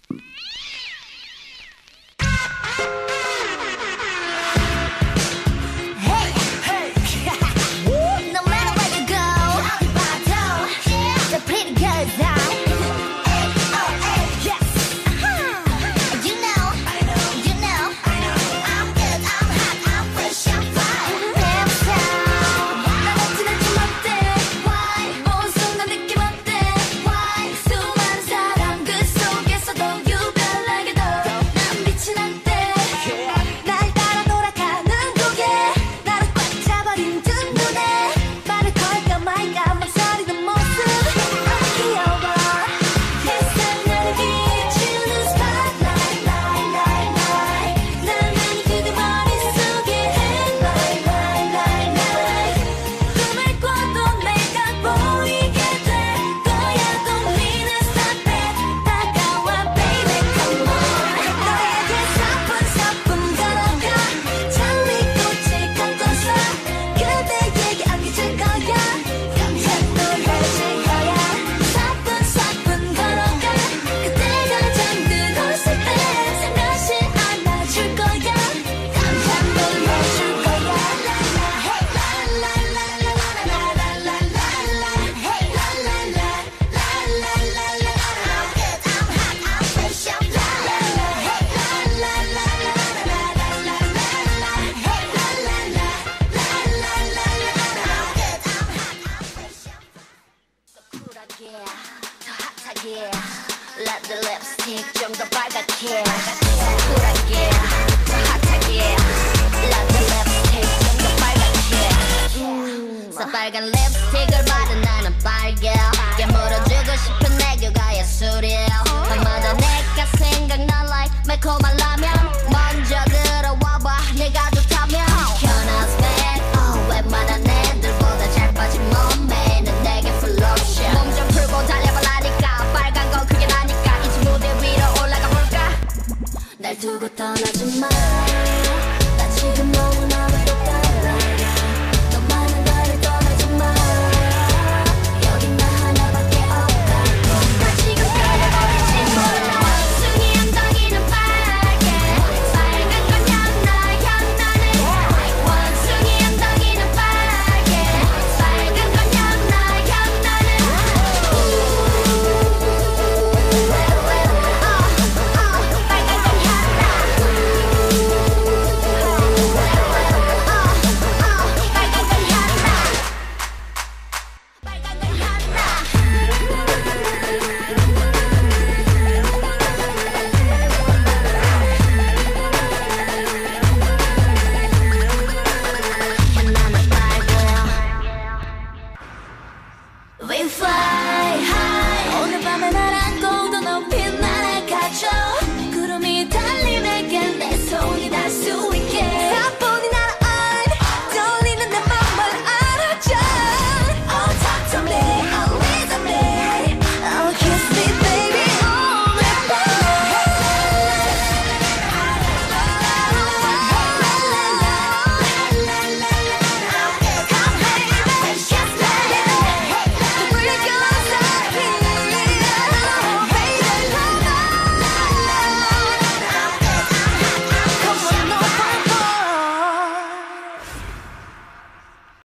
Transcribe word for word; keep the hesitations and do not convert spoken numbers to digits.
Let the lipstick 좀 더 빨갛게 쿨하게 더 핫하게 Let the lipstick 좀 더 빨갛게 음, 새빨간 립스틱을 바른 나는 빨개 깨물어주고 싶은 내 교가 예술이야 밤마다 내가 생각나 like 매콤한 라면 먼저 들어와봐 내가 좋다면 Can I spend oh, 웬만한 애들보다 잘 빠진 몸매 는 내게 full option 몸 좀 풀고 달려봐라니까 빨간 건 그게 나니까 이제 무대 위로 올라가 볼까 날 두고 떠나